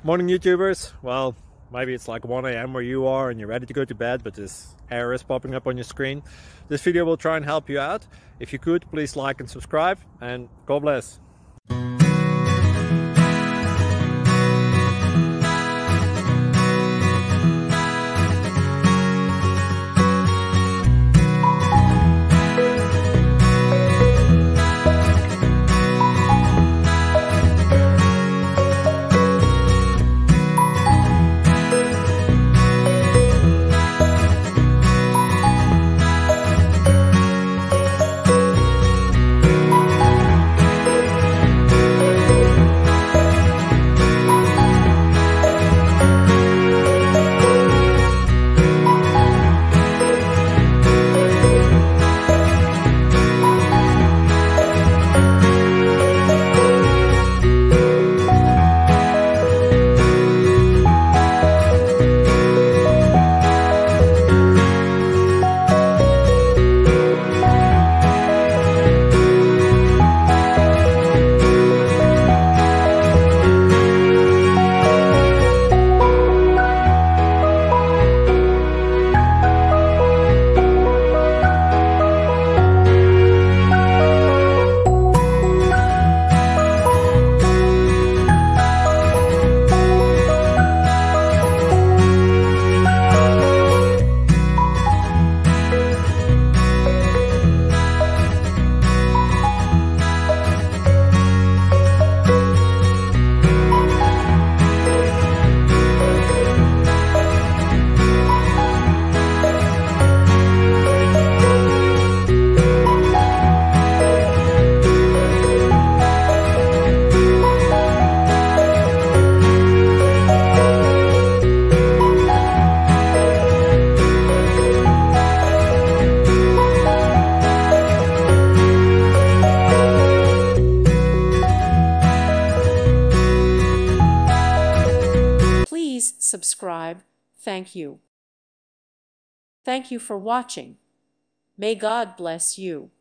Morning YouTubers. Well, maybe it's like 1 a.m. where you are and you're ready to go to bed, but this error is popping up on your screen. This video will try and help you out. If you could, please like and subscribe, and God bless. Please subscribe. Thank you. Thank you for watching. May God bless you.